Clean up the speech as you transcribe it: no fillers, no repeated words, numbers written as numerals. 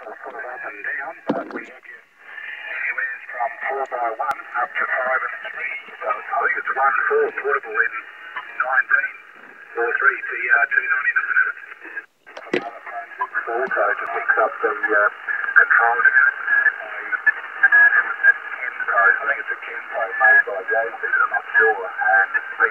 sort of up and down, but we have you anywhere from 4 by 1 up to 5 and 3. So I think it's 1-4 portable in 19. 4-3 TR290, isn't it? Another phone 6 also to fix up the control unit. I think it's a Kenpo made by Rosie, I'm not sure. And